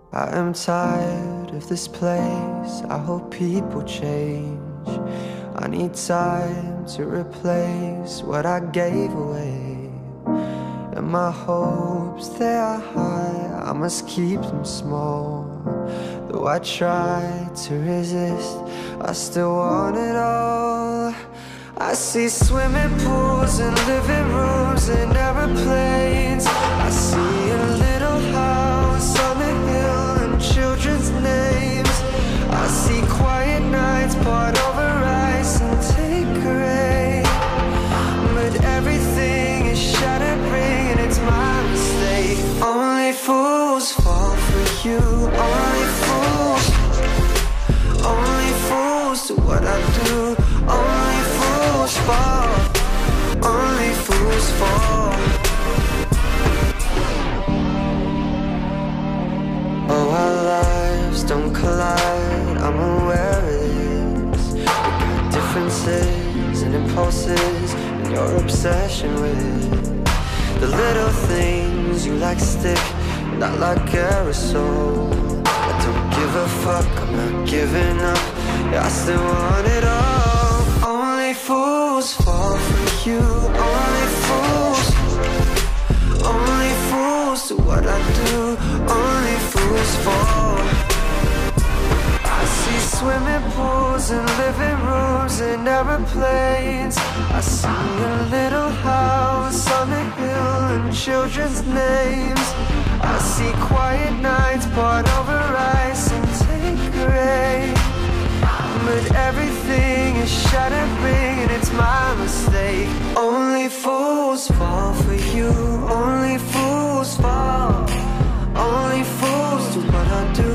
I am tired of this place, I hope people change. I need time to replace what I gave away. And my hopes, they are high, I must keep them small. Though I try to resist, I still want it all. I see swimming pools and living rooms and aeroplanes. I see a little house on the hill and children's names. I see quiet nights poured over ice and Tanqueray. But everything is shattering and it's my mistake. Only fools fall for you, only fools. Only fools do what I do, only fools fall, only fools fall. Oh, our lives don't collide, I'm aware of this. We got differences and impulses and your obsession with the little things you like stick, not like aerosol. I don't give a fuck, I'm not giving up, yeah, I still want it all. Only fools fall for you, only fools. Only fools do what I do, only fools fall. I see swimming pools and living rooms and aeroplanes. I see a little house on the hill and children's names. I see quiet nights poured over ice and Tanqueray. But everything is shattering and it's my mistake. Only fools fall for you, only fools fall. Only fools do what I do,